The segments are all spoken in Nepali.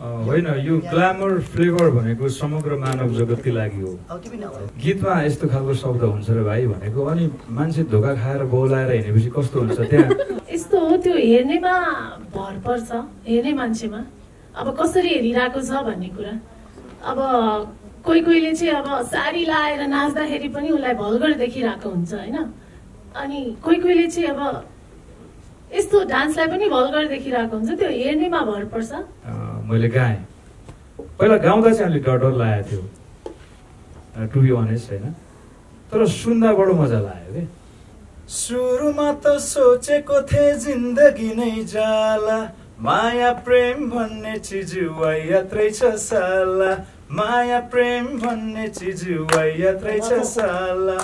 होइन, यो ग्ल्यामर फ्लेभर भनेको समग्र मानव जगतकै लागि हो। गीतमा यस्तो खालको शब्द हुन्छ र भाइ भनेको, अनि मान्छे धोका खाएर बौलाएर हिँडेपछि कस्तो हुन्छ त्यहाँ? यस्तो हो, त्यो हेर्नेमा भर पर्छ, हेर्ने मान्छेमा अब कसरी हेरिरहेको छ भन्ने कुरा। अब कोही कोहीले चाहिँ अब साडी लाएर नाच्दाखेरि पनि उसलाई भल्गर देखिरहेको हुन्छ होइन, अनि कोही कोहीले चाहिँ अब यस्तो डान्सलाई पनि भल्गर देखिरहेको हुन्छ। त्यो हेर्नेमा भर पर्छ। मैले गाएँ, पहिला गाउँदा चाहिँ अलिक डर डर लागेको थियो टु बी अनेस्ट होइन, तर सुन्दा बडो मजा लाग्यो के। सुरुमा त सोचेको थिएँ जिन्दगी नै जाला, माया प्रेम भन्ने चिज वायत्रै छ साला, माया प्रेम भन्ने चिज वायत्रै छ साला।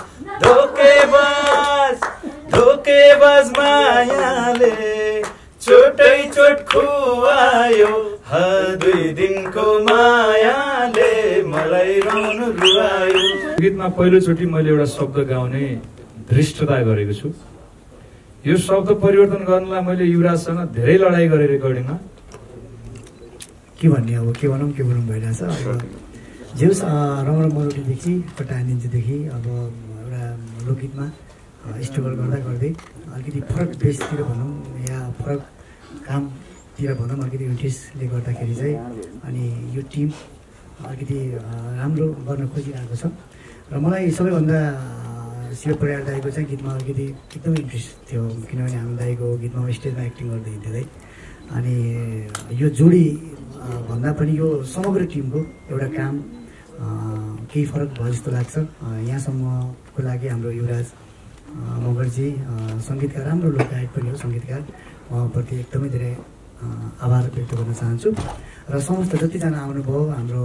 धोकेबाज धोकेबाज मायाले चोटै चोट खुवायो, दुई दिनको मायाले मलाई रौन रुवायो। गीतमा पहिलोचोटि मैले एउटा शब्द गाउने धृष्टता गरेको छु। यो शब्द परिवर्तन गर्नलाई मैले युवराजसँग धेरै लडाइँ गरेँ रेकर्डिङमा। के भन्ने अब के भनौँ भइरहेछ। अब जेउस रमण मरोटीदेखि कटानिन्चेदेखि अब एउटा लोकगीतमा स्ट्रगल गर्दा गर्दै अलिकति फरक बेसतिर भनौँ या फरक कामतिर भनौँ अलिकति इन्ट्रेस्टले गर्दाखेरि चाहिँ अनि यो टिम अलिकति राम्रो गर्न खोजिरहेको छ। र मलाई सबैभन्दा शिव परियार दाईको चाहिँ गीतमा अलिकति एकदमै इन्ट्रेस्ट थियो, किनभने हाम्रो दाईको गीतमा स्टेजमा एक्टिङ गर्दै हिँड्दै। अनि यो जोडी भन्दा पनि यो समग्र टिमको एउटा काम केही फरक भयो जस्तो लाग्छ। यहाँसम्मको लागि हाम्रो युवराज मगरजी सङ्गीतकार, राम्रो लोकगायक पनि हो, सङ्गीतकार, उहाँप्रति एकदमै धेरै आभार व्यक्त गर्न चाहन्छु। र समस्त जतिजना आउनुभयो, हाम्रो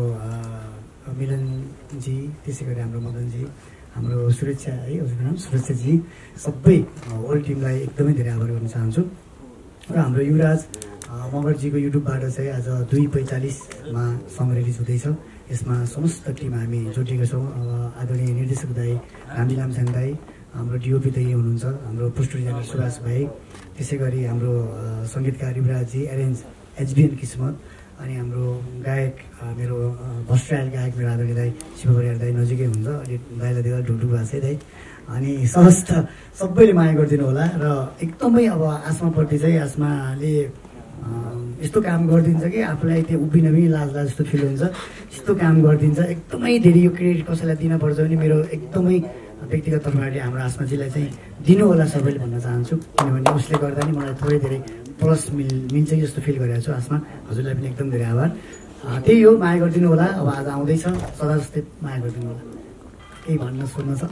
मिलनजी, त्यसै गरी हाम्रो मदनजी, हाम्रो सुरक्षा है, हजुरको नाम सुरक्षाजी, सबै होल टिमलाई एकदमै धेरै आभार गर्न चाहन्छु। र हाम्रो युवराज मगरजीको युट्युबबाट चाहिँ आज 2:45मा सङ्ग रिलिज हुँदैछ। यसमा समस्त टिम हामी जोडिएका छौँ। आदरणीय निर्देशक दाई रामजी लामछाङ दाई, हाम्रो डिओपी दाई हुनुहुन्छ, हाम्रो पोस्ट डिजाइनर सुभाष भाइ, त्यसै गरी हाम्रो सङ्गीतकार युवराजजी, एरेन्ज एचबिएन किस्मत, अनि हाम्रो गायक मेरो भस्ट्रायल गायक मेरो आदरणीय दाई शिव परियार दाई नजिकै हुन्छ। अनि दाईलाई देख्दा ढुकढुक भएको छ दाई। अनि समस्त सबैले माया गरिदिनु होला। र एकदमै अब आसमाप्रति चाहिँ आसमाले यस्तो काम गरिदिन्छ कि आफूलाई त्यो उभिन पनि लाज जस्तो फिल हुन्छ, यस्तो काम गरिदिन्छ। एकदमै धेरै यो क्रेडिट कसैलाई दिनपर्छ भने मेरो एकदमै व्यक्तिगत तर्फबाट हाम्रो आसमाजीलाई चाहिँ दिनु होला सबैले भन्न चाहन्छु, किनभने उसले गर्दा नि मलाई थोरै धेरै प्लस मिल्छ जस्तो फिल गरेको छु। आसमा हजुरलाई पनि एकदम धेरै आभार। त्यही हो, माया गरिदिनु होला। अब आज आउँदैछ, सदा जस्तै माया गरिदिनु होला। केही भन्न सोध्न छ?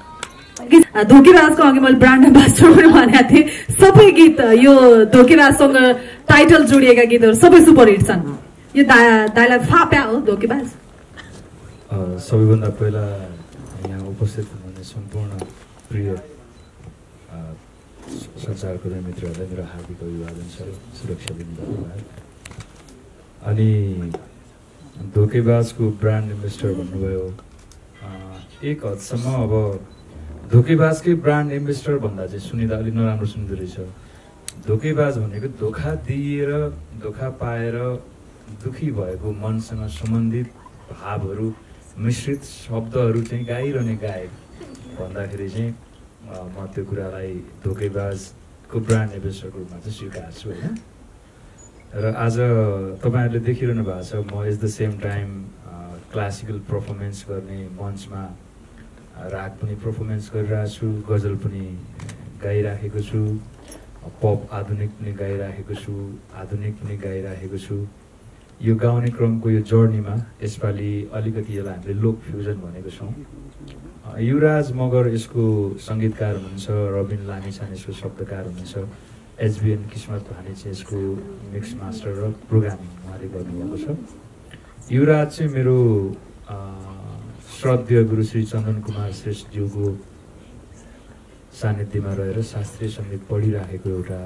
धोकेबाजको अघि मैले ब्रान्ड एम्बेसडर पनि भनेको थिएँ। सबै गीत यो धोकेबाजसँग टाइटल जोडिएका गीतहरू सबै सुपरहिट छन्। यो दाइलाई फाप्या हो धोकेबाज। सबैभन्दा पहिला यहाँ उपस्थित हुनुहुने सम्पूर्ण प्रिय संसारको मित्रहरूलाई मेरो हार्दिक अभिवादन छ, सुरक्षा दिन धन्यवाद। अनि धोकेबाजको ब्रान्ड एम्बेसडर भन्नुभयो, एक हदसम्म अब धोकेबाजकै ब्रान्ड एम्बेसडर भन्दा चाहिँ सुनिँदा अलिक नराम्रो सुनिँदो रहेछ। धोकेबाज भनेको धोका दिएर, धोका पाएर दुखी भएको मनसँग सम्बन्धित भावहरू मिश्रित शब्दहरू चाहिँ गाइरहने गायक भन्दाखेरि चाहिँ म त्यो कुरालाई धोकेबाजको ब्रान्ड एम्बेसडरको रूपमा चाहिँ स्वीकार्छु होइन। र आज तपाईँहरूले देखिरहनु भएको छ, म at the same time classical performance गर्ने मञ्चमा राग पनि पर्फर्मेन्स गरिरहेको छु, गजल पनि गाइराखेको छु, पप आधुनिक पनि गाइराखेको छु, आधुनिक पनि गाइराखेको छु। यो गाउने क्रमको यो जर्नीमा यसपालि अलिकति यसलाई हामीले लोक फ्युजन भनेको छौँ। युवराज मगर यसको सङ्गीतकार हुनुहुन्छ, रबिन लामिछान यसको शब्दकार हुनुहुन्छ, एचबिएन किस्मत भानी चाहिँ यसको मिक्स मास्टर र प्रोग्रामिङ उहाँले गर्नुभएको छ। युवराज चाहिँ मेरो श्रद्धेय गुरु श्री चन्दन कुमार श्रेष्ठज्यूको सानिध्यमा रहेर शास्त्रीय सङ्गीत पढिराखेको एउटा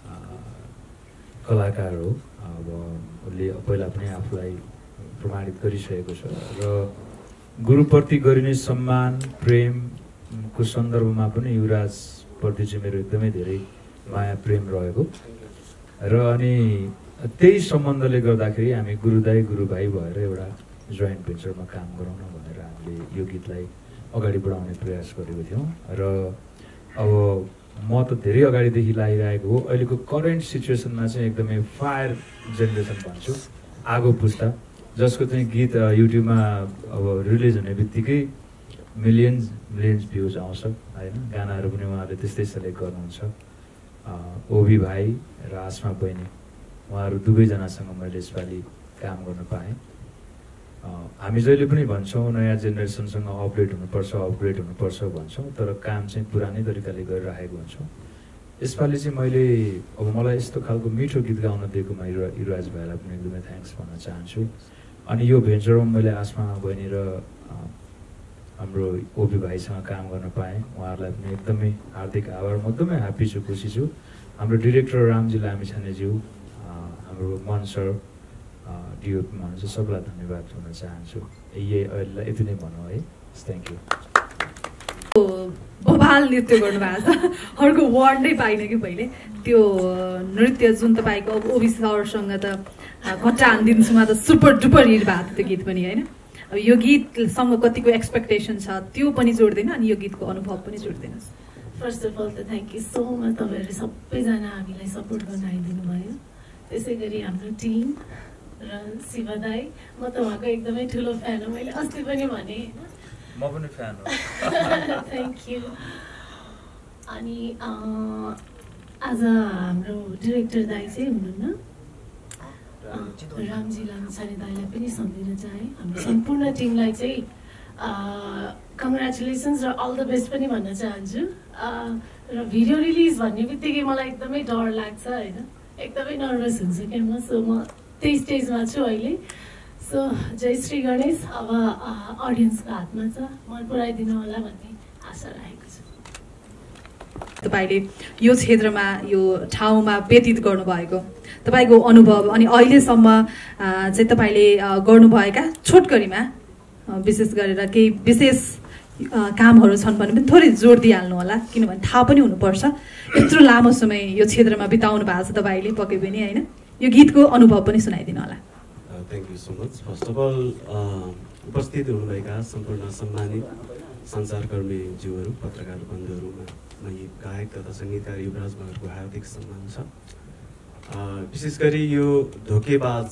कलाकार हो। अब उसले पहिला पनि आफूलाई प्रमाणित गरिसकेको छ र गुरुप्रति गरिने सम्मान प्रेमको सन्दर्भमा पनि युवराजप्रति चाहिँ मेरो एकदमै धेरै माया प्रेम रहेको। र अनि त्यही सम्बन्धले गर्दाखेरि हामी गुरुदाई गुरुभाइ भएर एउटा जोइन्ट भेन्चरमा काम गरौँ न भनेर हामीले यो गीतलाई अगाडि बढाउने प्रयास गरेको थियौँ। र अब म त धेरै अगाडिदेखि लागिरहेको हो। अहिलेको करेन्ट सिचुएसनमा चाहिँ एकदमै फायर जेनेरेसन भन्छु, आगो पुस्ता, जसको चाहिँ गीत युट्युबमा अब रिलिज हुने बित्तिकै मिलियन्स भ्युज आउँछ होइन। गानाहरू पनि उहाँहरूले त्यस्तै सेलेक्ट गर्नुहुन्छ। ओबी भाइ र आसमा बहिनी उहाँहरू दुवैजनासँग मैले यसपालि काम गर्न पाएँ। हामी जहिले पनि भन्छौँ नयाँ जेनेरेसनसँग अपडेट हुनुपर्छ भन्छौँ, तर काम चाहिँ पुरानै तरिकाले गरिराखेको हुन्छौँ। यसपालि चाहिँ मैले अब मलाई यस्तो खालको मिठो गीत गाउन दिएकोमा युवराज भाइलाई पनि एकदमै थ्याङ्क्स भन्न चाहन्छु। अनि यो भेन्चरमा मैले आसमा बहिनी र हाम्रो ओबी भाइसँग काम गर्न पाएँ, उहाँहरूलाई पनि एकदमै हार्दिक आभार। म एकदमै ह्याप्पी छु, खुसी छु। हाम्रो डिरेक्टर रामजी लामिछानेज्यू, हाम्रो मन सर, डिओपी हुनुहुन्छ, सबैलाई धन्यवाद दिन चाहन्छु। अहिले यति नै भनौँ है, थ्याङ्क यू। बवाल नृत्य गर्नुभएको छ, अर्को वर्ड नै पाइनँ कि पहिले त्यो नृत्य जुन तपाईँको अब ओबी सरसँग त घट्टा हानिदिन्छुमा त सुपर डुपर हिट भएको थियो त्यो गीत पनि होइन। अब यो गीतसँग कतिको एक्सपेक्टेसन छ त्यो पनि जोड्दैन, अनि यो गीतको अनुभव पनि जोड्दिनुहोस्। फर्स्ट अफ अल त थ्याङ्क यू सो मच, तपाईँहरू सबैजना हामीलाई सपोर्ट गर्न आइदिनु भयो। त्यसै गरी हाम्रो टिम र शिवा दाई, म त उहाँको एकदमै ठुलो फ्यान हो, मैले अस्ति पनि भने होइन, म पनि फ्यान हो। Thank you. अनि आज हाम्रो डिरेक्टर दाई चाहिँ हुनुहुन्न, रामजी लामिछाने दाईलाई पनि सम्झिन चाहे। हाम्रो सम्पूर्ण टिमलाई चाहिँ कङ्ग्रेचुलेसन्स र अल द बेस्ट पनि भन्न चाहन्छु। र भिडियो रिलिज भन्ने बित्तिकै मलाई एकदमै डर लाग्छ होइन, एकदमै नर्भस हुन्छु क्या म। सो म त्यही स्टेजमा छु अहिले। सो जय श्री गणेश। अब अडियन्सको हातमा छ, मन पराइदिनु होला भन्ने आशा राखेको छु। तपाईँले यो क्षेत्रमा यो ठाउँमा व्यतीत गर्नुभएको तपाईँको अनुभव अनि अहिलेसम्म चाहिँ तपाईँले गर्नुभएका छोटकरीमा विशेष गरेर केही विशेष कामहरू छन् भने पनि थोरै जोड दिइहाल्नु होला, किनभने थाहा पनि हुनुपर्छ यत्रो लामो समय यो क्षेत्रमा बिताउनु भएको छ तपाईँले पक्कै पनि होइन। यो गीतको अनुभव पनि सुनाइदिनु होला। Thank you so much. First of all उपस्थित हुनुभएका सम्पूर्ण सम्मानित सञ्चारकर्मीज्यूहरू, पत्रकार बन्धुहरूमा गायक तथा सङ्गीतकार युवराज मगरको हार्दिक सम्मान छ। विशेष गरी यो धोकेबाज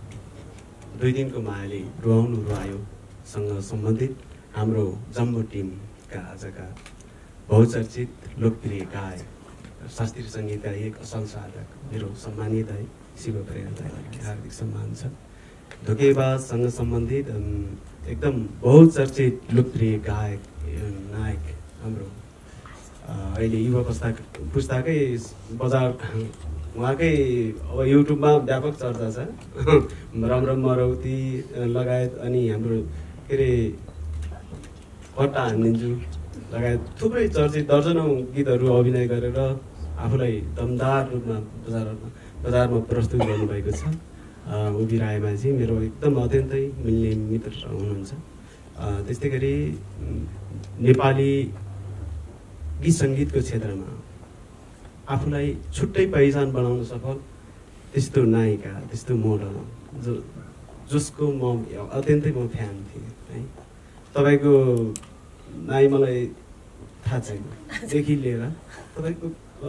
2 दिनको मायाले रुवायोसँग सम्बन्धित हाम्रो जम्मू टिमका आजका बहुचर्चित लोकप्रिय गायक, शास्त्रीय सङ्गीतका एक असल साधक मेरो सम्मानित है शिव परियार दाईलाई हार्दिक सम्मान छ। धोकेबाजसँग सम्बन्धित एकदम बहुचर्चित लोकप्रिय गायक नायक हाम्रो अहिले युवा पुस्ताकै बजार उहाँकै अब युट्युबमा व्यापक चर्चा छ, रमरम मरौती लगायत अनि हाम्रो के अरे घट्टा हानिदिन्छु लगायत थुप्रै चर्चित दर्जनौँ गीतहरू अभिनय गरेर आफूलाई दमदार रूपमा बजारमा प्रस्तुत गर्नुभएको छ। ओबी रायमाझी मेरो एकदम अत्यन्तै मिल्ने मित्र हुनुहुन्छ। त्यस्तै गरी नेपाली गीत सङ्गीतको क्षेत्रमा आफूलाई छुट्टै पहिचान बनाउन सफल त्यस्तो नायिका, त्यस्तो मोडल जसको म अत्यन्तै म फ्यान थिएँ है। तपाईँको नाइ मलाई थाहा छैन देखि लिएर तपाईँको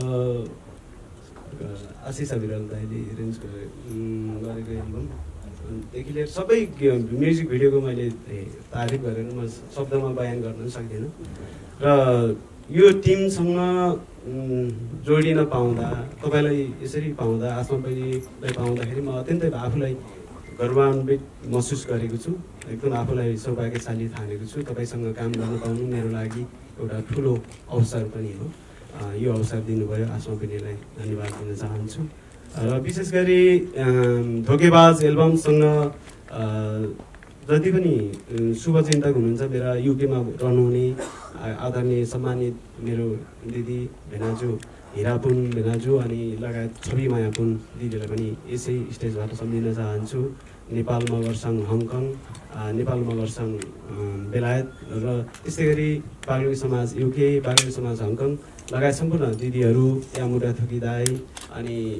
आशिष अभिराल दाइले एरेन्ज गरेको एल्बमदेखि लिएर सबै म्युजिक भिडियोको मैले तारिफ गरेर म शब्दमा बयान गर्न सक्दिनँ। र यो टिमसँग जोडिन पाउँदा, तपाईँलाई यसरी पाउँदा, आसमा बहिनीलाई पाउँदाखेरि म अत्यन्तै आफूलाई गर्वान्वित महसुस गरेको छु। एकदम आफूलाई सौभाग्यशाली ठानेको छु। तपाईँसँग काम गर्न पाउनु मेरो लागि एउटा ठुलो अवसर पनि हो। यो अवसर दिनुभयो, आसमा बहिनीलाई धन्यवाद दिन चाहन्छु। र विशेष गरी धोकेबाज एल्बमसँग जति पनि शुभचिन्तक हुनुहुन्छ, मेरा युकेमा रहनुहुने आदरणीय सम्मानित मेरो दिदी भेनाजु हिरापुन भेनाजु अनि लगायत छवि मायापुन दिदीलाई पनि यसै स्टेजबाट सम्झिन चाहन्छु। नेपाल मगरसाङ हङकङ, नेपाल मगरसाङ बेलायत र त्यस्तै गरी बागलुङ समाज युके, बागलुङ समाज हङकङ लगायत सम्पूर्ण दिदीहरू, यामुरा थुकी दाई अनि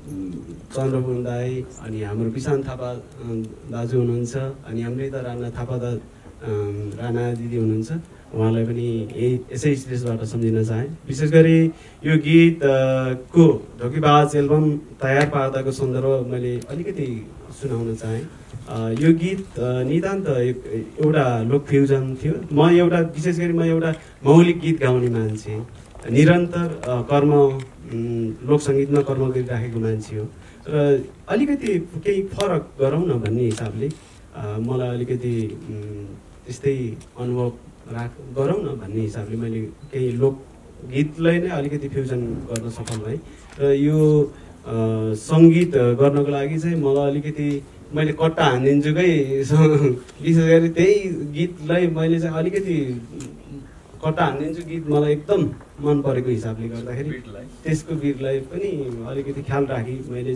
चन्द्रपुर दाई अनि हाम्रो विशान थापा दाजु हुनुहुन्छ अनि अमृता राणा थापा राणा दिदी हुनुहुन्छ। उहाँलाई पनि यसै स्टेजबाट सम्झिन चाहेँ। विशेष गरी यो गीत को ढोकेबाज एल्बम तयार पार्दाको सन्दर्भ मैले अलिकति सुनाउन चाहेँ। यो गीत नितान्त एउटा लोक फ्युजन थियो। म एउटा विशेष गरी म एउटा मौलिक गीत गाउने मान्छे, निरन्तर कर्म लोक सङ्गीतमा कर्म गरिराखेको मान्छे हो र अलिकति केही फरक गरौँ न भन्ने हिसाबले मलाई अलिकति त्यस्तै अनुभव गरौँ न भन्ने हिसाबले मैले केही लोकगीतलाई नै अलिकति फ्युजन गर्न सफल भएँ र यो सङ्गीत गर्नको लागि चाहिँ मलाई अलिकति मैले कट्टा हानिदिन्छु विशेष गरी त्यही गीतलाई मैले चाहिँ अलिकति कट्टा हानिदिन्छु। गीत मलाई एकदम मन परेको हिसाबले गर्दाखेरि त्यसको बिटलाई पनि अलिकति ख्याल राखी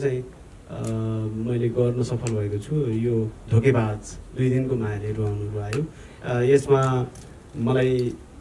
मैले गर्न सफल भएको छु। यो धोकेबाज 2 दिनको मायाले रुवाउनु आयो। यसमा मलाई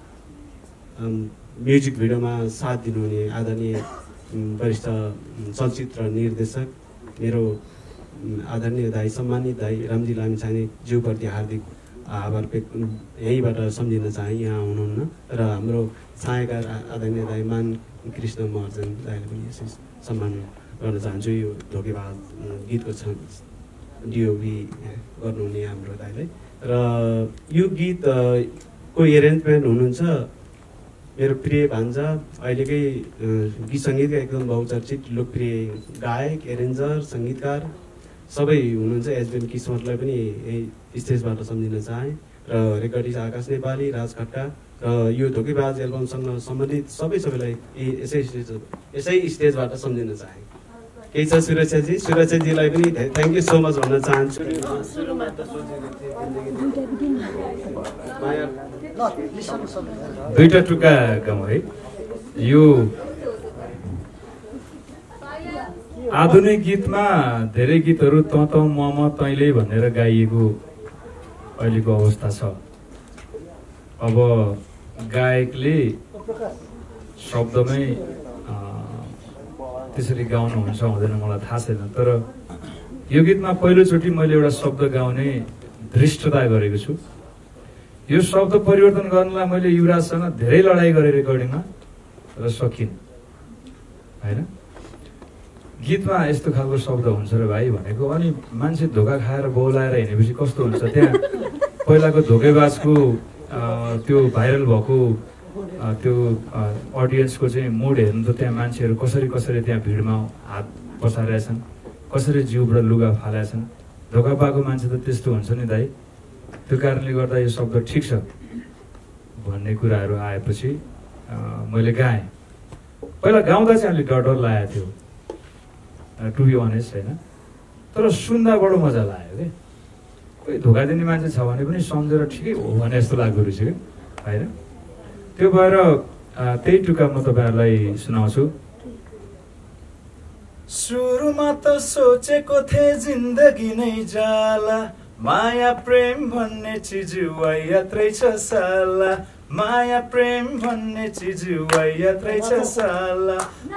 म्युजिक भिडियोमा साथ दिनुहुने आदरणीय वरिष्ठ चलचित्र निर्देशक मेरो आदरणीय दाई सम्मानित दाई रामजी लामिछाने ज्यूप्रति हार्दिक आभार यहीँबाट सम्झिन चाहेँ। यहाँ हुनुहुन्न र हाम्रो छायाकार आदरणीय दाई मान कृष्ण महर्जन दाईले पनि यसै सम्मान गर्न चाहन्छु। यो धोकेबाज गीतको डिओभी गर्नुहुने हाम्रो दाईलाई र यो गीत को एरेन्जमेन्ट हुनुहुन्छ मेरो प्रिय भान्जा अहिलेकै गीत सङ्गीतका एकदम बहुचर्चित लोकप्रिय गायक एरेन्जर सङ्गीतकार सबै हुनुहुन्छ। एचबिएन किस्मतलाई पनि यही स्टेजबाट सम्झिन चाहेँ र रेकर्डिस्ट आकाश नेपाली राज खट्टा र यो धोकेबाज एल्बमसँग सम्बन्धित सबैलाई यसै स्टेजबाट सम्झिन चाहेँ। केही छ सुरक्षाजीलाई पनि थ्याङ्क यू सो मच भन्न चाहन्छु। दुईटा टुक्का गाउँ है। यो आधुनिक गीतमा धेरै गीतहरू त म तैँले भनेर गाइएको अहिलेको अवस्था छ। अब गायकले शब्दमै त्यसरी गाउनुहुन्छ हुँदैन मलाई थाहा छैन, तर यो गीतमा पहिलोचोटि मैले एउटा शब्द गाउने धृष्टता गरेको छु। यो शब्द परिवर्तन गर्नलाई मैले युवराजसँग धेरै लडाइँ गरेँ रेकर्डिङमा र सकिनँ होइन। गीतमा यस्तो खालको शब्द हुन्छ र भाइ भनेको, अनि मान्छे धोका खाएर बौलाएर हिँडेपछि कस्तो हुन्छ। त्यहाँ पहिलाको धोकेबाजको त्यो भाइरल भएको त्यो अडियन्सको चाहिँ मुड हेर्नु त त्यहाँ मान्छेहरू कसरी त्यहाँ भिडमा हात पसारेछन्, कसरी जिउबाट लुगा फालेछन्। धोका पाएको मान्छे त त्यस्तो हुन्छ नि दाइ। त्यो कारणले गर्दा यो शब्द ठिक छ भन्ने कुराहरू आएपछि मैले गाएँ। पहिला गाउँदा चाहिँ अलिक डर लागेको थियो टु बी अनेस्ट होइन, तर सुन्दा बडो मजा लाग्यो क्या। कोही धोका दिने मान्छे छ भने पनि सम्झेर ठिकै हो भने जस्तो लाग्दो रहेछ क्या होइन। त्यो भएर त्यही टुक्का म तपाईँहरूलाई सुनाउँछु। सुरुमा त सोचेको थिएँ जिन्दगी नै जाला, माया प्रेम भन्ने चिज यात्रै छ साला, माया प्रेम भन्ने चिज यात्रै छ साला।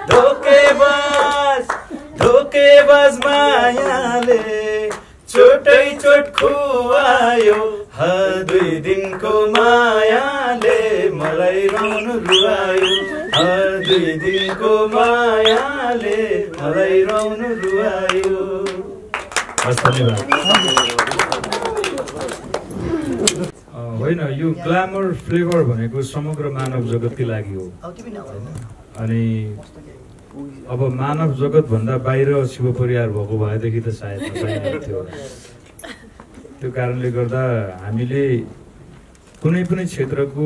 धोकेबाज मायाले चोटै चोट खुवायो, 2 दिनको मायाले मलाई रुनु रुवायो, 2 दिनको मायाले मलाई रुनु रुवायो। होइन, यो ग्ल्यामर फ्लेभर भनेको समग्र मानव जगतकै लागि हो। अनि अब मानव जगत भन्दा बाहिर शिव परिवार भएको भएदेखि त सायद नचाहिन्थ्यो। त्यो कारणले गर्दा हामीले कुनै पनि क्षेत्रको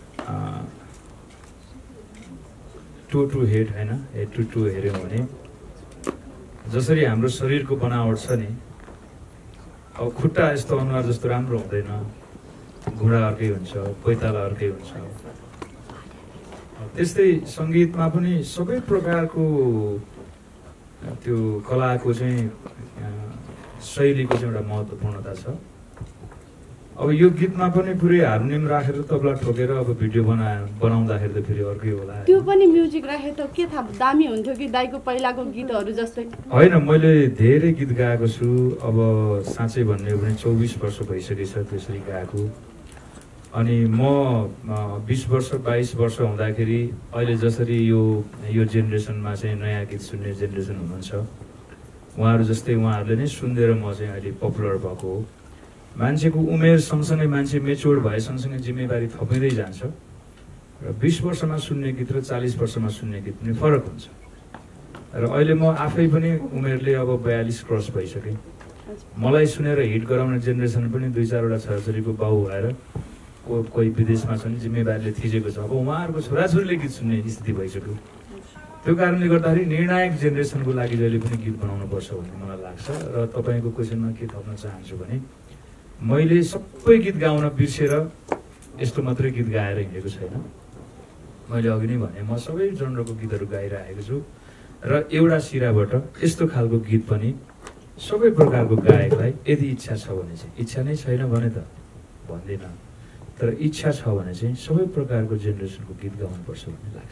टु हेड होइन, हेड टु हेऱ्यौँ भने जसरी हाम्रो शरीरको बनावट छ नि, अब खुट्टा यस्तो अनुहार जस्तो राम्रो हुँदैन, घुँडा अर्कै हुन्छ, पैताला अर्कै हुन्छ। त्यस्तै सङ्गीतमा पनि सबै प्रकारको त्यो कलाको चाहिँ शैलीको चाहिँ एउटा महत्त्वपूर्णता छ। अब यो गीतमा पनि पुरै हार्मोनियम राखेर तबला ठोकेर अब भिडियो बनाउँदाखेरि त फेरि अर्कै होला। त्यो पनि म्युजिक राखे त के थाहा दामी हुन्थ्यो कि दाइको पहिलाको गीतहरू जस्तै? होइन, मैले धेरै गीत गाएको छु। अब साँच्चै भन्ने हो भने 24 वर्ष भइसकेछ त्यसरी गाएको। अनि म 20 वर्ष 22 वर्ष हुँदाखेरि अहिले जसरी यो जेनेरेसनमा चाहिँ नयाँ गीत सुन्ने जेनेरेसन हुनुहुन्छ, उहाँहरू जस्तै उहाँहरूले नै सुनेर म चाहिँ अहिले पपुलर भएको हो। मान्छेको उमेर सँगसँगै मान्छे मेच्योर भए सँगसँगै जिम्मेवारी थपिँदै जान्छ र 20 वर्षमा सुन्ने गीत र 40 वर्षमा सुन्ने गीत पनि फरक हुन्छ। र अहिले म आफै पनि उमेरले अब 42 क्रस भइसकेँ। मलाई सुनेर हिट गराउने जेनेरेसन पनि 2-4वटा छोराछोरीको बाउ भएर कोही विदेशमा छन्, जिम्मेवारीले थिचेको छ। अब उहाँहरूको छोराछोरीले गीत सुन्ने स्थिति भइसक्यो। त्यो कारणले गर्दाखेरि निर्णायक जेनेरेसनको लागि जहिले पनि गीत बनाउनुपर्छ भन्ने मलाई लाग्छ। र तपाईँको क्वेसनमा के थप्न चाहन्छु भने मैले सबै गीत गाउन बिर्सेर यस्तो मात्रै गीत गाएर हिँडेको छैन। मैले अघि नै भने म सबै जनरको गीतहरू गाइरहेको छु र एउटा सिराबाट यस्तो खालको गीत पनि सबै प्रकारको गायकलाई यदि इच्छा छ भने चाहिँ, इच्छा नै छैन भने त भन्दैन, तर इच्छा छ भने चाहिँ सबै प्रकारको जेनेरेसनको गीत गाउनुपर्छ भन्ने लाग्छ।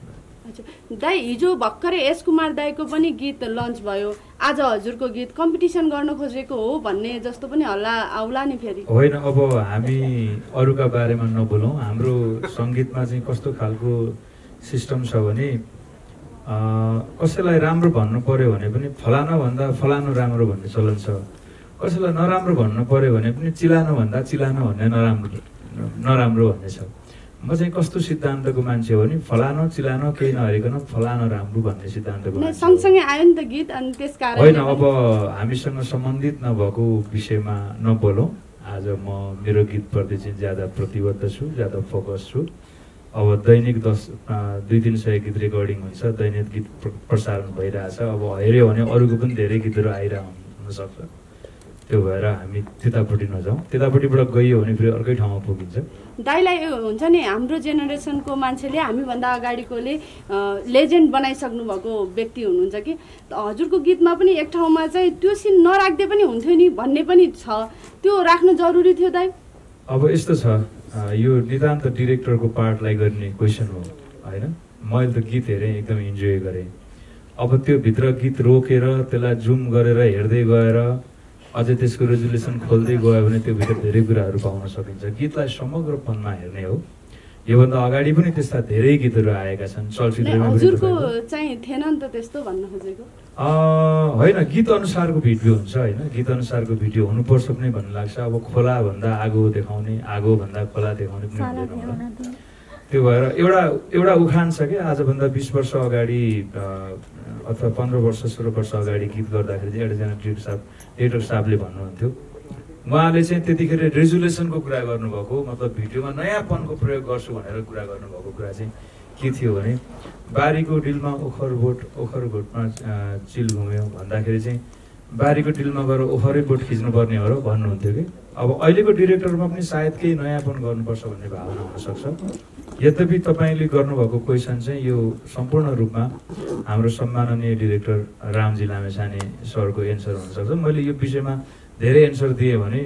दाइ हिजो भर्खरै एस कुमार दाइको पनि गीत लन्च भयो, आज हजुरको गीत कम्पिटिसन गर्न खोजेको हो भन्ने जस्तो पनि हल्ला आउला नि फेरि? होइन, अब हामी अरूका बारेमा नबोलौँ। हाम्रो सङ्गीतमा चाहिँ कस्तो खालको सिस्टम छ भने कसैलाई राम्रो भन्नु पर्यो भने पनि फलाना भन्दा फलानु राम्रो भन्ने चलन छ। कसैलाई नराम्रो भन्नु पर्यो भने पनि चिलानो भन्दा चिलानो भन्ने नराम्रो भन्ने छ। म चाहिँ कस्तो सिद्धान्तको मान्छे हो भने फलानो चिलानो केही नहेरिकन फलानो राम्रो भन्ने सिद्धान्तको मान्छे। सँगसँगै आयो नि त गीत, अनि त्यसकारण होइन, अब हामीसँग सम्बन्धित नभएको विषयमा नबोलौँ। आज म मेरो गीतप्रति चाहिँ ज्यादा प्रतिबद्ध छु, ज्यादा फोकस छु। अब दैनिक 200-300 गीत रेकर्डिङ हुन्छ, दैनिक गीत प्रसारण भइरहेछ। अब हेऱ्यो भने अरूको पनि धेरै गीतहरू आइरहेको हुनसक्छ। त्यो भएर हामी त्यतापट्टि नजाउँ, त्यतापट्टिबाट गइयो भने फेरि अर्कै ठाउँमा पुगिन्छ। दाइलाई हुन्छ नि हाम्रो जेनेरेसनको मान्छेले हामीभन्दा अगाडिकोले लेजेन्ड बनाइसक्नु भएको व्यक्ति हुनुहुन्छ कि हजुरको गीतमा पनि एक ठाउँमा चाहिँ त्यो सिन नराख्दै पनि हुन्थ्यो नि भन्ने पनि छ, त्यो राख्नु जरुरी थियो दाइ? अब यस्तो छ, यो नितान्त डिरेक्टरको पार्टलाई गर्ने क्वेसन हो होइन। मैले त गीत हेरेँ, एकदम इन्जोय गरेँ। अब त्यो भित्र गीत रोकेर त्यसलाई जुम गरेर हेर्दै गएर अझै त्यसको रेजुलेसन खोल्दै गयो भने त्यो भित्र धेरै कुराहरू पाउन सकिन्छ। गीतलाई समग्रपनमा हेर्ने हो। योभन्दा अगाडि पनि त्यस्ता धेरै गीतहरू आएका छन् चलचित्रमा। हजुरको चाहिँ थिएन नि त त्यस्तो भन्न खोजेको? होइन, गीत अनुसारको भिडियो हुन्छ होइन, गीत अनुसारको भिडियो हुनुपर्छ पनि भन्ने लाग्छ। अब खोला भन्दा आगो देखाउने, आगो भन्दा खोला देखाउने पनि हुँदैन। त्यो भएर एउटा उखान छ कि आजभन्दा 20 वर्ष अगाडि अथवा 15 वर्ष 16 वर्ष अगाडि गीत गर्दाखेरि चाहिँ एउटाजना डिरेक्टर साहबले भन्नुहुन्थ्यो, उहाँले चाहिँ त्यतिखेर रेजुलेसनको कुरा गर्नुभएको, मतलब भिडियोमा नयाँपनको प्रयोग गर्छु भनेर कुरा गर्नुभएको कुरा चाहिँ के थियो भने बारीको डिलमा ओखरबोटमा चिल घुम्यो भन्दाखेरि चाहिँ बारीको डिलमा गएर ओखरै बोट खिच्नुपर्ने हो र भन्नुहुन्थ्यो कि। अब अहिलेको डिरेक्टरमा पनि सायद केही नयाँपन गर्नुपर्छ भन्ने भावना हुनसक्छ। यद्यपि तपाईँले गर्नुभएको क्वेसन चाहिँ यो सम्पूर्ण रूपमा हाम्रो सम्माननीय डिरेक्टर रामजी लामेछाने सरको एन्सर हुनसक्छ। मैले यो विषयमा धेरै एन्सर दिएँ भने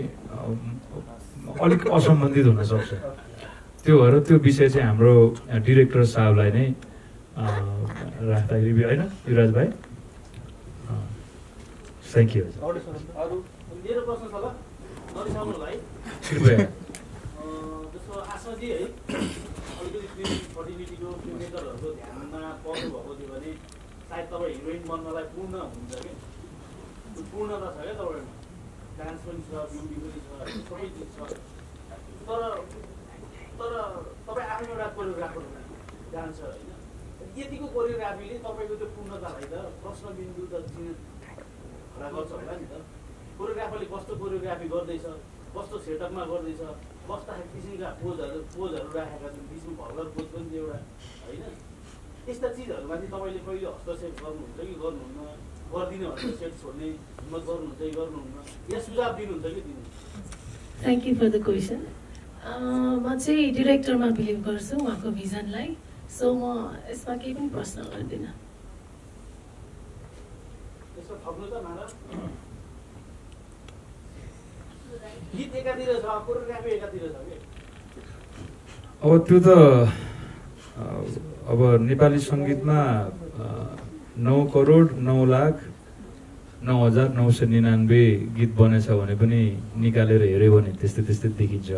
अलिक असम्बन्धित हुनसक्छ। त्यो भएर त्यो विषय चाहिँ हाम्रो डिरेक्टर साहबलाई नै राख्दाखेरि होइन युवराज भाइ? Thank you. मेरो प्रश्न छ ल नरिसाउनुलाई कृपया। जस्तो आशाजी है अलिकति फिल्म फर्टिलिटीको फिल्म मेकरहरूको ध्यानमा पर्नुभएको थियो भने सायद तपाईँ हिरोइन बन्नलाई पूर्ण हुन्छ कि त्यो पूर्णता छ क्या तपाईँमा, डान्स पनि छ, ब्युटी पनि छ, सबै चिज छ। तर तपाईँ आफ्नो एउटा कोरियोग्राफर जान्छ होइन, यतिको कोरियोग्राफीले तपाईँको त्यो पूर्णतालाई त प्रश्नबिन्दु त चिन खडा गर्छ होला नि त। कोरियोग्राफरले कस्तो कोरियोग्राफी गर्दैछ, कस्तो सेटअपमा गर्दैछ, कस्ता किसिमका पोजहरू राखेका छन्, बिचमा भल्गर पोज पनि थियो एउटा होइन। यस्ता चिजहरूमाथि तपाईँले कहिले हस्तक्षेप गर्नुहुन्छ कि गर्नुहुन्न, गर्दिनँ भनेर सेट छोड्ने हिम्मत गर्नुहुन्छ कि गर्नुहुन्न, या सुझाव दिनुहुन्छ कि दिनु? Thank you for the question. म चाहिँ डिरेक्टरमा बिलिभ गर्छु, उहाँको भिजनलाई। सो म यसमा केही पनि प्रश्न गर्दिनँ। यसमा थप्नु त माला गीत एकातिर छ कोरियोग्राफी एकातिर छ के अब त्यो त अब नेपाली सङ्गीतमा 9,09,09,999 गीत बनेछ भने पनि निकालेर हेऱ्यो भने त्यस्तै त्यस्तै देखिन्छ।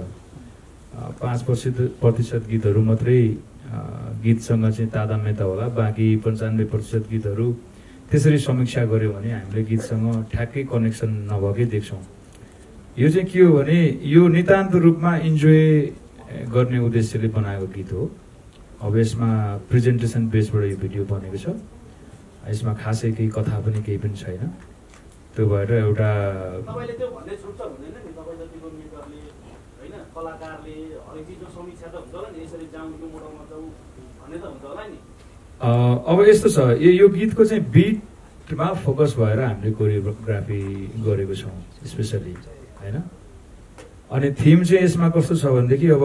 5% गीतहरू मात्रै गीतसँग चाहिँ तादामेता होला, बाँकी 95% गीतहरू त्यसरी समीक्षा गऱ्यो भने हामीले गीतसँग ठ्याक्कै कनेक्सन नभएकै देख्छौँ। यो चाहिँ के हो भने यो नितान्त रूपमा इन्जोय गर्ने उद्देश्यले बनाएको गीत हो। अब यसमा प्रेजेन्टेसन बेसबाट यो भिडियो बनेको छ, यसमा खासै केही कथा पनि केही पनि छैन। त्यो भएर एउटा तपाईले त्यो भन्ने छुट त हुँदैन नि, तपाईँ जतिको मेकरले होइन कलाकारले हरेक चिजको समीक्षा त हुन्छ होला नि, यसरी जाउँ यो मोडलमा जाउँ भन्ने त हुन्छ होला नि। अब यस्तो छ, यो गीतको चाहिँ बिटमा फोकस भएर हामीले कोरियोग्राफी गरेको छौँ स्पेसली होइन। अनि थिम चाहिँ यसमा कस्तो छ भनेदेखि अब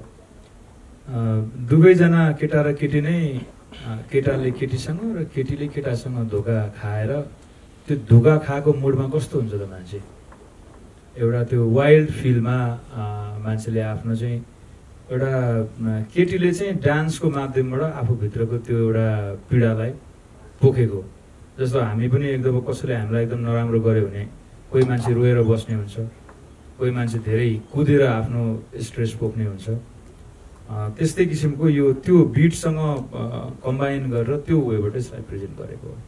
दुवैजना केटा र केटी नै केटाले केटीसँग र केटीले केटासँग धोका खाएर त्यो धोका खाएको मुडमा कस्तो हुन्छ त मान्छे, एउटा त्यो वाइल्ड फिलमा मान्छेले आफ्नो चाहिँ एउटा केटीले चाहिँ डान्सको माध्यमबाट आफूभित्रको त्यो एउटा पीडालाई पोखेको जस्तो हामी पनि एकदम कसैले हामीलाई एकदम नराम्रो गर्यो भने कोही मान्छे रोएर बस्ने हुन्छ, कोही मान्छे धेरै कुदेर आफ्नो स्ट्रेस पोख्ने हुन्छ। त्यस्तै किसिमको यो त्यो बिटसँग कम्बाइन गरेर त्यो वेबाट यसलाई प्रेजेन्ट गरेको हो।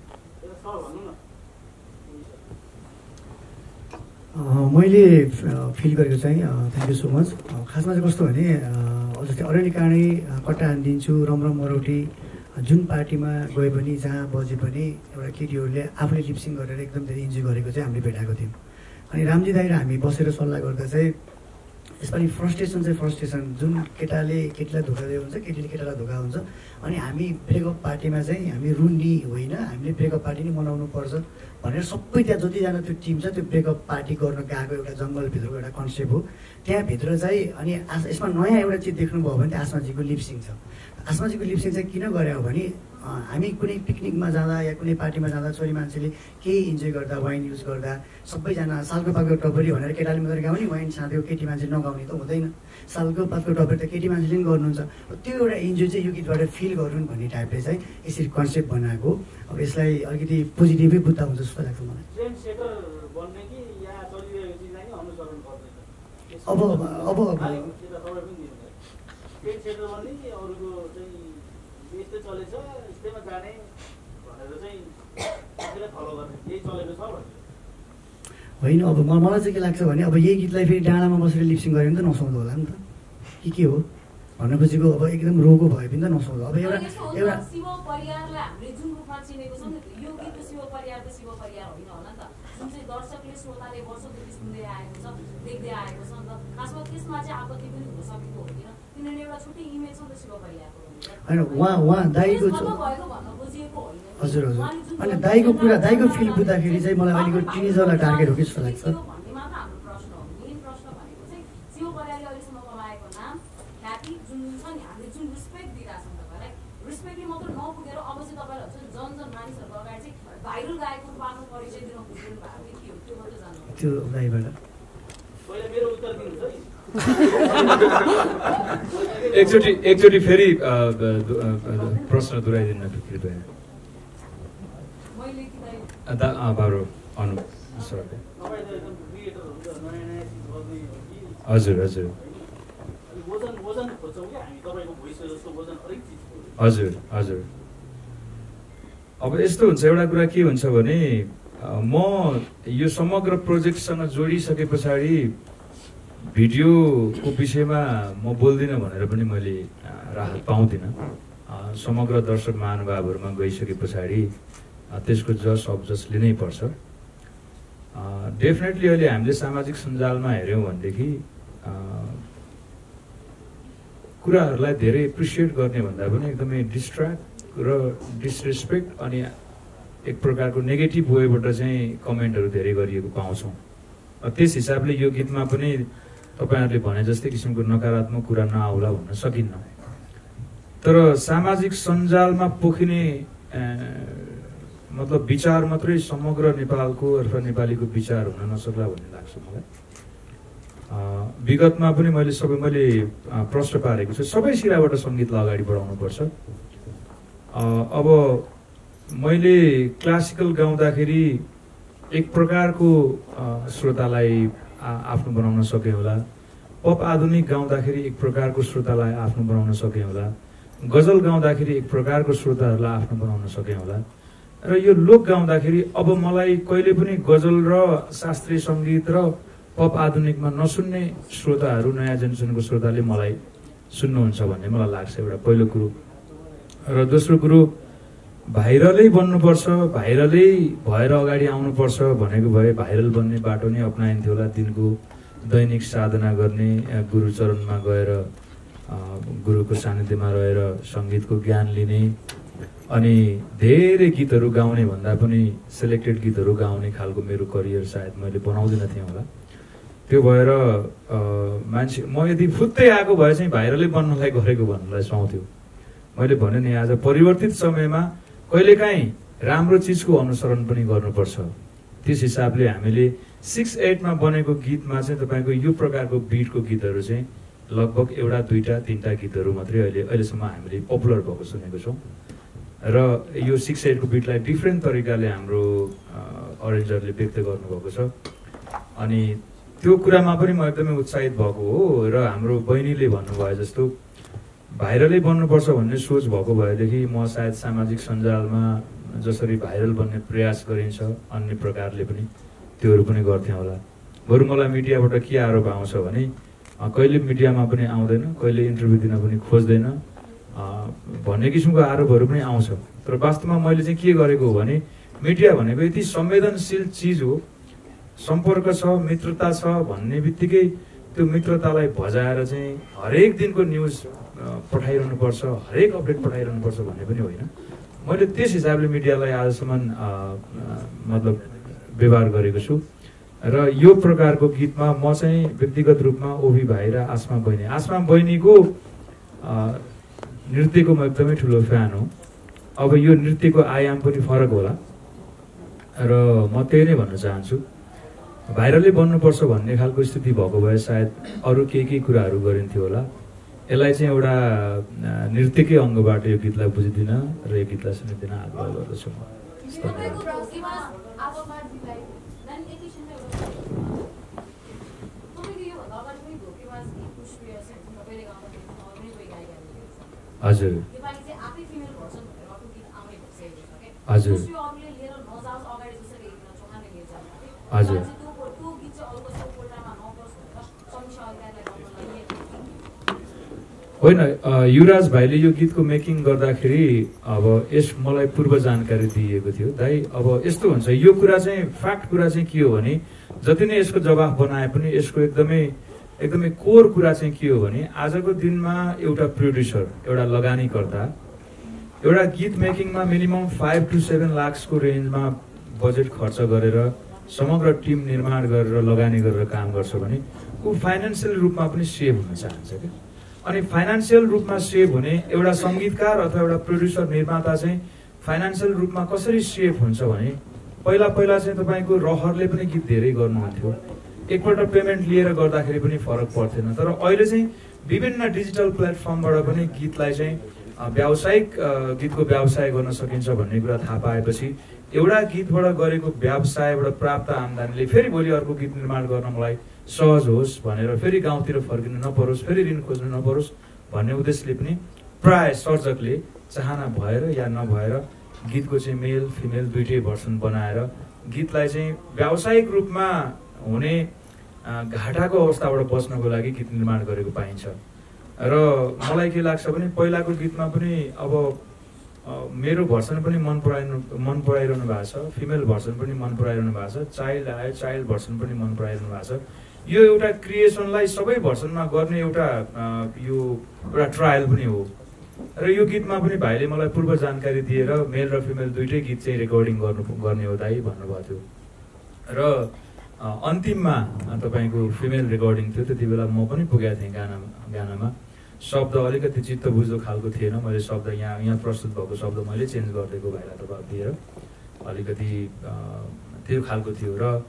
मैले फिल गरेको चाहिँ थ्याङ्क यू सो मच। खासमा चाहिँ कस्तो भने जस्तै अरण्य काँडे कट्टा हानिदिन्छु रमरम मरौटी जुन पार्टीमा गए पनि जहाँ बजे पनि एउटा केटीहरूले आफूले लिपसिङ गरेर एकदम धेरै इन्जोय गरेको चाहिँ हामीले भेटाएको थियौँ। अनि रामजी दाइ र हामी बसेर सल्लाह गर्दा चाहिँ यसपालि फ्रस्ट्रेसन चाहिँ फ्रस्ट्रेसन जुन केटाले केटीलाई धोका दिएको हुन्छ, केटीले केटालाई धोका हुन्छ। अनि हामी ब्रेकअप पार्टीमा चाहिँ हामी रुन्नी होइन, हामीले ब्रेकअप पार्टी नै मनाउनु पर्छ भनेर सबै त्यहाँ जतिजना त्यो टिम छ त्यो ब्रेकअप पार्टी गर्न गएको एउटा जङ्गलभित्रको एउटा कन्सेप्ट हो। त्यहाँभित्र चाहिँ अनि यसमा नयाँ एउटा चिज देख्नुभयो भने आसमाजीको लिपसिङ छ। आसमाजीको लिपसिङ चाहिँ किन गरे हो भने हामी कुनै पिकनिकमा जाँदा या कुनै पार्टीमा जाँदा छोरी मान्छेले केही इन्जोय गर्दा वाइन युज गर्दा सबैजना सालको पातको टपरी भनेर केटाले मात्रै गाउने, वाइन साँध्यो केटी मान्छे नगाउने त हुँदैन। सालको पातको टपरी त केटी मान्छेले पनि गर्नुहुन्छ। त्यो एउटा इन्जोय चाहिँ यो गीतबाट फिल गरून् भन्ने टाइपले चाहिँ यसरी कन्सेप्ट बनाएको। अब यसलाई अलिकति पोजिटिभै बुझ्दा हुन्छ जस्तो लाग्छ मलाई। होइन अब मलाई चाहिँ के लाग्छ भने अब यही गीतलाई फेरि डाँडामा बसेर लिपसिङ गऱ्यो भने त नसुहाउँदो होला नि त, के हो भन्न खोजेको। अब एकदम रोगो भए पनि त नसुहाउँदो। अब एउटा शिव परिवारलाई हामीले जुन रूपमा चिनेको छौँ यो गीत शिव परिवार होइन होला नि त, जुन चाहिँ दर्शकले श्रोताले वर्षौँदेखि सुन्दै आएको छ देख्दै आएको छ नि त। खासमा त्यसमा चाहिँ आपत्ति पनि हुन सकेको होइन, किनभने एउटा छुट्टै इमेज छ नि त शिव परिवारको होइन। उहाँ दाईको हजुर हजुर अनि दाईको कुरा दाईको फिल बुझ्दाखेरि चाहिँ मलाई अहिलेको टिनेजरलाई टार्गेट हो कि जस्तो लाग्छ। त्यो दाईबाट एकचोटि फेरि प्रश्न दोहोऱ्याइदिनु कृपया। बाबु अनु हजुर हजुर हजुर हजुर। अब यस्तो हुन्छ, एउटा कुरा के हुन्छ भने म यो समग्र प्रोजेक्टसँग जोडिसके पछाडि भिडियोको विषयमा म बोल्दिनँ भनेर पनि मैले राहत पाउँदिनँ। समग्र दर्शक महानुभावहरूमा गइसके पछाडि त्यसको जस अबजस लिनै पर्छ। डेफिनेटली अहिले हामीले सामाजिक सञ्जालमा हेऱ्यौँ भनेदेखि कुराहरूलाई धेरै एप्रिसिएट गर्ने भन्दा पनि एकदमै डिस्ट्र्याक्ट र डिसरेस्पेक्ट अनि एक प्रकारको नेगेटिभ वेबाट चाहिँ कमेन्टहरू धेरै गरिएको पाउँछौँ। त्यस हिसाबले यो गीतमा पनि तपाईँहरूले भने जस्तै किसिमको नकारात्मक कुरा नआउला भन्न सकिन्न। तर सामाजिक सञ्जालमा पोखिने मतलब विचार मात्रै समग्र नेपालको अथवा नेपालीको विचार हुन नसक्ला भन्ने लाग्छ मलाई। विगतमा पनि मैले प्रश्न पारेको छु सबै सिराबाट सङ्गीतलाई अगाडि बढाउनुपर्छ। अब मैले क्लासिकल गाउँदाखेरि एक प्रकारको श्रोतालाई आफ्नो बनाउन सकेँ होला, पप आधुनिक गाउँदाखेरि एक प्रकारको श्रोतालाई आफ्नो बनाउन सकेँ होला, गजल गाउँदाखेरि एक प्रकारको श्रोताहरूलाई आफ्नो बनाउन सकेँ होला, र यो लोक गाउँदाखेरि अब मलाई कहिले पनि गजल र शास्त्रीय सङ्गीत र पप आधुनिकमा नसुन्ने श्रोताहरू, नयाँ जेनेरेसनको श्रोताले मलाई सुन्नुहुन्छ भन्ने मलाई लाग्छ एउटा पहिलो कुरो। र दोस्रो कुरो भाइरलै बन्नुपर्छ, भाइरलै भएर अगाडि आउनुपर्छ भनेको भए भाइरल बन्ने बाटो नै अपनाइन्थ्यो होला। दिनको दैनिक साधना गर्ने, गुरुचरणमा गएर गुरुको सानिध्यमा रहेर सङ्गीतको ज्ञान लिने, अनि धेरै गीतहरू गाउने भन्दा पनि सेलेक्टेड गीतहरू गाउने खालको मेरो करियर सायद मैले बनाउँदिन थिएँ होला। त्यो भएर मान्छे म यदि फुत्तै आएको भए चाहिँ भाइरलै बन्नलाई गरेको भन्नलाई सुहाउँथ्यो। मैले भने नि आज परिवर्तित समयमा कहिलेकाहीँ राम्रो चिजको अनुसरण पनि गर्नुपर्छ। त्यस हिसाबले हामीले 6-8 मा बनेको गीतमा चाहिँ तपाईँको यो प्रकारको बिटको गीतहरू चाहिँ लगभग एउटा, दुईटा, तीनटा गीतहरू मात्रै अहिलेसम्म हामीले पपुलर भएको सुनेको छौँ। र यो 6-8 को बिटलाई डिफ्रेन्ट तरिकाले हाम्रो अरेन्जरले व्यक्त गर्नुभएको छ। अनि त्यो कुरामा पनि म एकदमै उत्साहित भएको हो। र हाम्रो बहिनीले भन्नुभयो जस्तो भाइरलै बन्नुपर्छ भन्ने सोच भएको भएदेखि म सायद सामाजिक सञ्जालमा जसरी भाइरल बन्ने प्रयास गरिन्छ अन्य प्रकारले पनि त्योहरू पनि गर्थेँ होला। बरु मलाई मिडियाबाट के आरोप आउँछ भने कहिले मिडियामा पनि आउँदैन, कहिले इन्टरभ्यू दिन पनि खोज्दैन भन्ने किसिमको आरोपहरू पनि आउँछ। तर वास्तवमा मैले चाहिँ के गरेको हो भने मिडिया भनेको यति संवेदनशील चिज हो, सम्पर्क छ, मित्रता छ भन्ने बित्तिकै त्यो मित्रतालाई बजाएर चाहिँ हरेक दिनको न्युज पठाइरहनुपर्छ, हरेक अपडेट पठाइरहनुपर्छ भन्ने पनि होइन। मैले त्यस हिसाबले मिडियालाई आजसम्म मतलब व्यवहार गरेको छु। र यो प्रकारको गीतमा म चाहिँ व्यक्तिगत रूपमा ओभी भाइ र आसमा बहिनीको नृत्यको म एकदमै ठुलो फ्यान हो। अब यो नृत्यको आयाम पनि फरक होला र म त्यही नै भन्न चाहन्छु, भाइरलै बन्नुपर्छ भन्ने खालको स्थिति भएको भए सायद अरू केही कुराहरू गरिन्थ्यो होला। यसलाई चाहिँ एउटा नृत्यकै अङ्गबाट यो गीतलाई बुझिदिन र यो गीतलाई सुनिदिन आग्रह गर्दछु म। हजुर हजुर हजुर होइन, युवराज भाइले यो गीतको मेकिङ गर्दाखेरि अब मलाई पूर्व जानकारी दिएको थियो। दाइ अब यस्तो हुन्छ, यो कुरा चाहिँ फ्याक्ट कुरा चाहिँ के हो भने जति नै यसको जवाफ बनाए पनि यसको एकदमै कोर कुरा चाहिँ के हो भने आजको दिनमा एउटा प्रोड्युसर, एउटा लगानीकर्ता एउटा गीत मेकिङमा मिनिमम 5 to 7 लाखको रेन्जमा बजेट खर्च गरेर समग्र टिम निर्माण गरेर लगानी गरेर काम गर्छ भने ऊ फाइनेन्सियल रूपमा पनि सेभ हुन चाहन्छ क्या। अनि फाइनेन्सियल रूपमा सेभ हुने एउटा सङ्गीतकार अथवा एउटा प्रोड्युसर निर्माता चाहिँ फाइनेन्सियल रूपमा कसरी सेभ हुन्छ भने पहिला चाहिँ तपाईँको रहरले पनि गीत धेरै गर्नुहुन्थ्यो, एकपल्ट पेमेन्ट लिएर गर्दाखेरि पनि फरक पर्थेन। तर अहिले चाहिँ विभिन्न डिजिटल प्लेटफर्मबाट पनि गीतलाई चाहिँ व्यावसायिक गीतको व्यवसाय गर्न सकिन्छ भन्ने कुरा थाहा पाएपछि एउटा गीतबाट गरेको व्यवसायबाट प्राप्त आम्दानीले फेरि भोलि अर्को गीत निर्माण गर्न मलाई सहज होस् भनेर फेरि गाउँतिर फर्किनु नपरोस्, फेरि ऋण खोज्नु नपरोस् भन्ने उद्देश्यले पनि प्राय सर्जकले चाहना भएर या नभएर गीतको चाहिँ मेल फिमेल दुइटै भर्सन बनाएर गीतलाई चाहिँ व्यावसायिक रूपमा हुने घाटाको अवस्थाबाट बच्नको लागि गीत निर्माण गरेको पाइन्छ। र मलाई के लाग्छ भने पहिलाको गीतमा पनि अब मेरो भर्सन पनि मन पराइरहनु भएको छ, फिमेल भर्सन पनि मन पराइरहनु भएको छ, चाइल्ड आयो चाइल्ड भर्सन पनि मन पराइरहनु भएको छ। यो एउटा क्रिएसनलाई सबै भर्सनमा गर्ने एउटा ट्रायल पनि हो। र यो गीतमा पनि भाइले मलाई पूर्व जानकारी दिएर मेल र फिमेल दुइटै गीत चाहिँ रेकर्डिङ गर्ने हो दाइ भन्नुभएको थियो। र अन्तिममा तपाईँको फिमेल रेकर्डिङ थियो, त्यति बेला म पनि पुगेको थिएँ गानामा। शब्द अलिकति चित्त बुझ्दो खालको थिएन, मैले शब्द यहाँ प्रस्तुत भएको शब्द मैले चेन्ज गरिदिएको भाइलाई दबाब दिएर अलिकति त्यो खालको थियो। र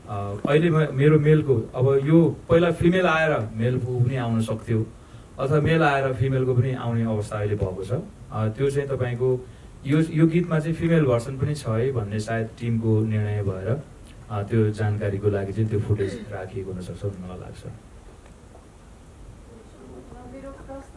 अहिले मेरो मेलको अब यो पहिला फिमेल आएर मेलको पनि आउन सक्थ्यो अथवा मेल आएर फिमेलको पनि आउने अवस्था अहिले भएको छ। त्यो चाहिँ तपाईँको यो गीतमा चाहिँ फिमेल भर्सन पनि छ है भन्ने सायद टिमको निर्णय भएर त्यो जानकारीको लागि चाहिँ त्यो फुटेज राखिएको हुनसक्छ भन्ने मलाई लाग्छ। मेरो प्रश्न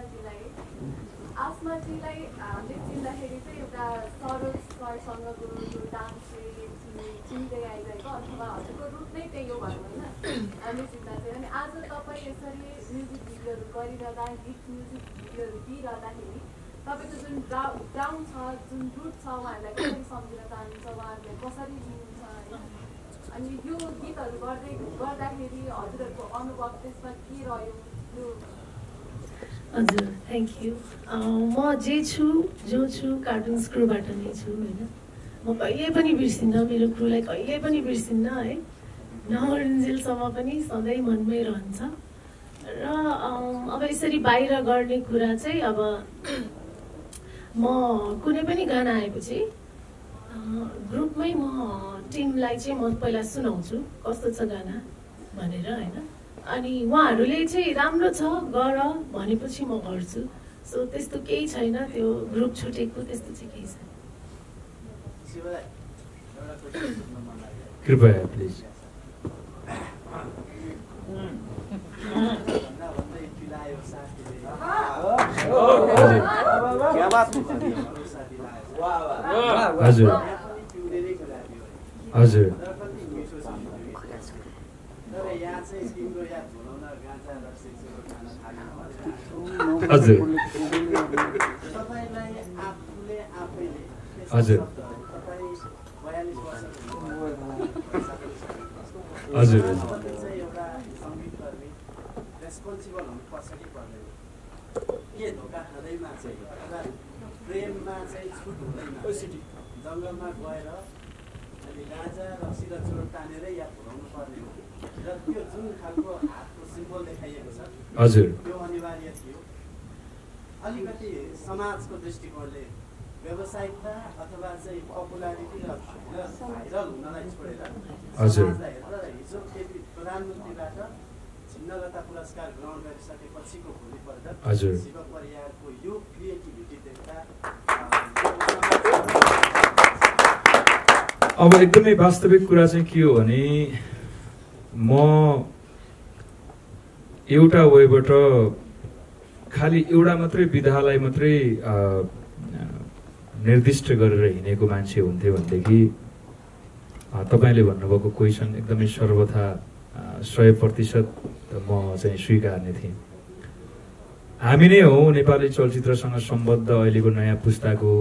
आसमाजीलाई हामीले चिन्दाखेरि चाहिँ एउटा सरोज सरसँगको जो डान्स चिन्दै आइरहेको अथवा हजुरको रूप नै त्यही हो भनौँ होइन हामी चिन्ता चाहिँ। अनि आज तपाईँ यसरी म्युजिक भिडियोहरू गरिरहँदा गीत म्युजिक भिडियोहरू दिइरहँदाखेरि तपाईँको जुन ग्राउन्ड छ जुन रुट छ उहाँहरूलाई कसरी सम्झिन चाहनुहुन्छ उहाँहरूलाई कसरी लिनुहुन्छ होइन अनि यो गीतहरू गर्दाखेरि हजुरहरूको अनुभव त्यसमा के रह्यो त्यो? हजुर थ्याङ्क यू। म जे छु जो छु कार्टुन्स क्रुबाट नै छु होइन। म कहिले पनि बिर्सिन्न, मेरो क्रुलाई कहिले पनि बिर्सिन्न है, नमरुन्जेलसम्म पनि सधैँ मनमै रहन्छ। र अब यसरी बाहिर गर्ने कुरा चाहिँ अब म कुनै पनि गाना आएपछि ग्रुपमै म टिमलाई चाहिँ म पहिला सुनाउँछु कस्तो छ गाना भनेर होइन। अनि उहाँहरूले चाहिँ राम्रो छ गर भनेपछि म गर्छु। सो त्यस्तो केही छैन, त्यो ग्रुप छुटेको त्यस्तो चाहिँ केही छैन। कृपया प्लिज। हजुर हजुर हजुर हजुर हजुर रेस्पोन्सिबल हुनुपर्छ कि पर्दैन? के धोका खाँदैमा चाहिँ प्रेममा चाहिँ छुट हुँदैन? जङ्गलमा गएर अनि गाँजा रक्सी र चोर तानेरै या पुऱ्याउनु पर्ने हो र त्यो जुन खालको हातको सिम्बल देखाइएको छ हजुर त्यो अनिवार्य थियो। अलिकति समाजको दृष्टिकोणले व्यावसायिकता अथवा चाहिँ पपुलारिटी र भाइरल हुनलाई छोडेर समाजलाई हेरेर हिजो प्रधानमन्त्रीबाट छिन्नलता पुरस्कार ग्रहण गरिसकेपछिको भोलिपल्ट शिव परियारको यो क्रिएटिभिटी देख्दा अब एकदमै वास्तविक कुरा चाहिँ के हो भने म एउटा वेबाट खालि एउटा मात्रै विधालाई मात्रै निर्दिष्ट गरेर हिँडेको मान्छे हुन्थे भनेदेखि तपाईँले भन्नुभएको क्वेसन एकदमै सर्वथा 100% म चाहिँ स्वीकार्ने थिएँ। हामी नै हौ नेपाली चलचित्रसँग सम्बद्ध अहिलेको नयाँ पुस्ताको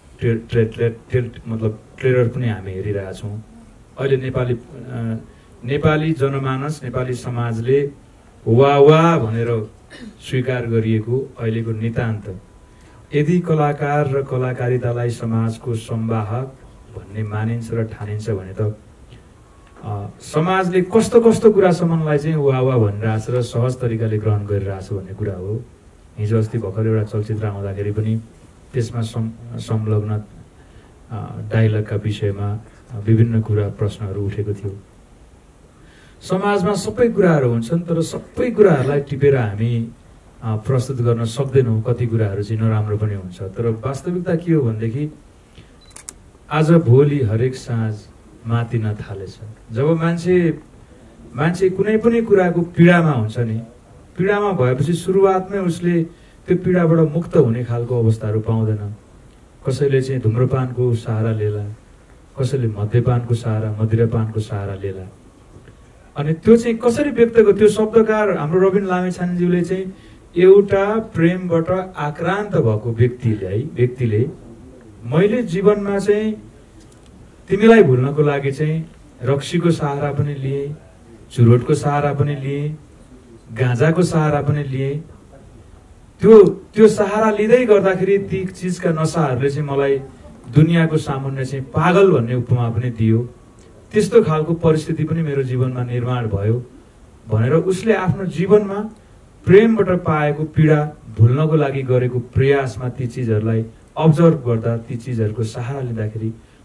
मतलब ट्रेलर पनि हामी हेरिरहेछौँ। अहिले नेपाली जनमानस नेपाली समाजले वाह वाह भनेर स्वीकार गरिएको अहिलेको नितान्त यदि कलाकार र कलाकारितालाई समाजको संवाहक भन्ने मानिन्छ र ठानिन्छ भने त समाजले कस्तो कस्तो कुरासम्मलाई चाहिँ वाह वाह भनिरहेछ र सहज तरिकाले ग्रहण गरिरहेछ भन्ने कुरा हो। हिजो अस्ति भर्खर एउटा चलचित्र आउँदाखेरि पनि त्यसमा संलग्न डायलगका विषयमा विभिन्न कुरा प्रश्नहरू उठेको थियो। समाजमा सबै कुराहरू हुन्छन् तर सबै कुराहरूलाई टिपेर हामी प्रस्तुत गर्न सक्दैनौँ। कति कुराहरू चाहिँ नराम्रो पनि हुन्छ। तर वास्तविकता के हो भनेदेखि आज भोलि हरेक साँझ मातिन थालेछ। जब मान्छे कुनै पनि कुराको पीडामा हुन्छ नि, पीडामा भएपछि सुरुवातमै उसले त्यो पीडाबाट मुक्त हुने खालको अवस्थाहरू पाउँदैन। कसैले चाहिँ धुम्रपानको सहारा लिएला, कसैले मद्यपानको सहारा मदिरापानको सहारा लिएला। अनि त्यो चाहिँ कसरी व्यक्त गर्यो? त्यो शब्दकार हाम्रो रबिन लामेछानेज्यूले चाहिँ एउटा प्रेमबाट आक्रान्त भएको व्यक्तिले मैले जीवनमा चाहिँ तिमीलाई भुल्नको लागि चाहिँ रक्सीको सहारा पनि लिएँ, चुरोटको सहारा पनि लिएँ, गाँजाको सहारा पनि लिएँ। त्यो सहारा लिँदै गर्दाखेरि ती चिजका नशाहरूले चाहिँ मलाई दुनियाँको सामुन्ने चाहिँ पागल भन्ने उपमा पनि दियो। त्यस्तो खालको परिस्थिति पनि मेरो जीवनमा निर्माण भयो भनेर उसले आफ्नो जीवनमा प्रेमबाट पाएको पीडा भुल्नको लागि गरेको प्रयासमा ती चिजहरूलाई अब्जर्भ गर्दा ती चिजहरूको सहारा लिँदाखेरि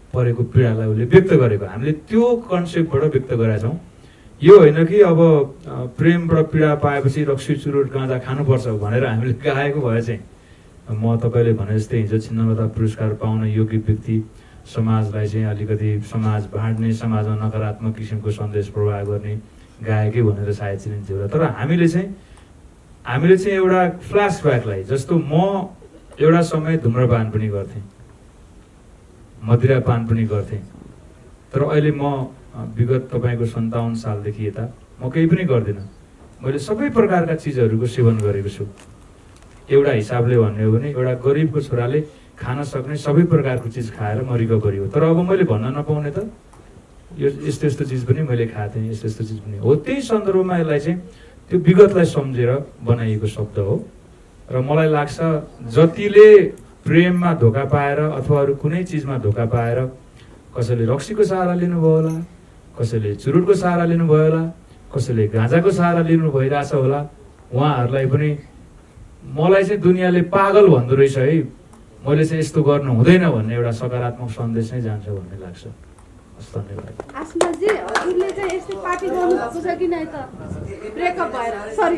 परेको पीडालाई उसले व्यक्त गरेको, हामीले त्यो कन्सेप्टबाट व्यक्त गरेका छौँ। यो होइन कि अब प्रेमबाट पीडा पाएपछि रक्सी चुरोट गाँजा खानुपर्छ भनेर हामीले गाएको भए चाहिँ म तपाईँले भने जस्तै हिजो छिन्नमता पुरस्कार पाउन योग्य व्यक्ति, समाजलाई चाहिँ अलिकति समाज बाँड्ने, समाजमा नकारात्मक किसिमको सन्देश प्रवाह गर्ने गाएकै भनेर सायद चिनिन्थ्यो होला। तर हामीले चाहिँ एउटा फ्ल्यासब्याकलाई, जस्तो म एउटा समय धुम्रपान पनि गर्थेँ, मदिरापान पनि गर्थेँ, तर अहिले म विगत तपाईँको 57 सालदेखि यता म केही पनि गर्दिनँ। मैले सबै प्रकारका चिजहरूको सेवन गरेको छु। एउटा हिसाबले भन्ने हो भने एउटा गरिबको छोराले खान सक्ने सबै प्रकारको चिज खाएर म रिकभरी हो। तर अब मैले भन्न नपाउने त यो यस्तो यस्तो चिज पनि मैले खाएको थिएँ, यस्तो यस्तो चिज पनि हो। त्यही सन्दर्भमा यसलाई चाहिँ त्यो विगतलाई सम्झेर बनाइएको शब्द हो। र मलाई लाग्छ जतिले प्रेममा धोका पाएर अथवा अरू कुनै चिजमा धोका पाएर कसैले रक्सीको सहारा लिनुभयो होला, कसैले चुरुटको सहारा लिनुभयो होला, कसैले गाँजाको सहारा लिनु भइरहेछ होला, उहाँहरूलाई पनि मलाई चाहिँ दुनियाँले पागल भन्दो रहेछ है, मैले चाहिँ यस्तो गर्नु हुँदैन भन्ने एउटा सकारात्मक सन्देश नै जान्छ भन्ने लाग्छ। हस्, धन्यवाद। आसमाजी, हजुरले चाहिँ यस्तै पार्टी गर्नु भएको छ कि नै त ब्रेकअप भएर? सरी,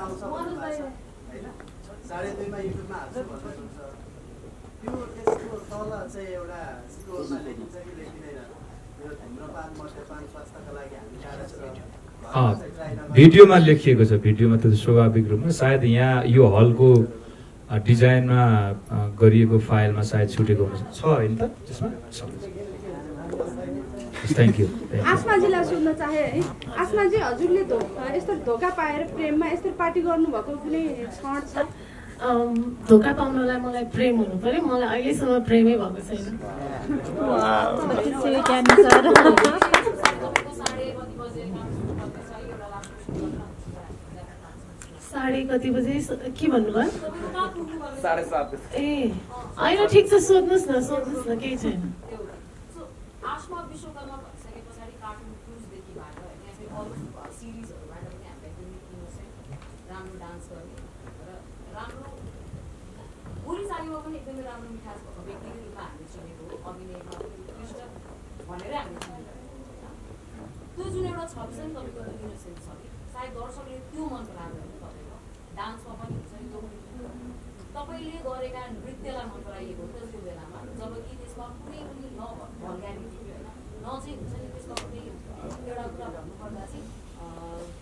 2.5 युट्युबमा हाल्छु भन्नुहुन्छ, त्यो त्यसको तल चाहिँ एउटा स्टोरमा लेखिन्छ कि लेखिँदैन, यो धुम्रपान मद्यपान स्वास्थ्यका लागि हानिकारक छ? भिडियोमा लेखिएको छ, भिडियोमा त स्वाभाविक रूपमा सायद यहाँ यो हलको डिजाइनमा गरिएको फाइलमा सायद छुटेको हुन्छ होइन त त्यसमा? Thank you. आसमाजीलाई सोध्न चाहे है, आसमाजी हजुरले यस्तो धोका पाएर प्रेममा यस्तो पार्टी गर्नुभएको कुनै क्षण छ? धोका पाउनलाई मलाई प्रेम हुनु पर्यो, मलाई अहिलेसम्म प्रेमै भएको छैन। साढे कति बजे के भन्नुभयो? 7:30। ए होइन, ठिक छ, सोध्नुहोस् न, केही छैन। आशमा विश्वकर्मा भइसके पछाडि कार्टुन क्रुजदेखि भएर होइन अरू सिरिजहरूबाट पनि हामीलाई युनिक इनोसेन्ट, राम्रो डान्स गर्ने र राम्रो बोलीचालीमा पनि एकदमै राम्रो मिठास भएको व्यक्तिको रूपमा हामीले चिनेको हो। अभिनयमा उत्कृष्ट भनेर हामीले चिनेको त्यो जुन एउटा छ नि तपाईँको इनोसेन्ट छ कि सायद दर्शकले त्यो मन परायो भने तपाईँको डान्समा पनि हुन्छ नि, तपाईँले गरेका नृत्यलाई मन पराइएको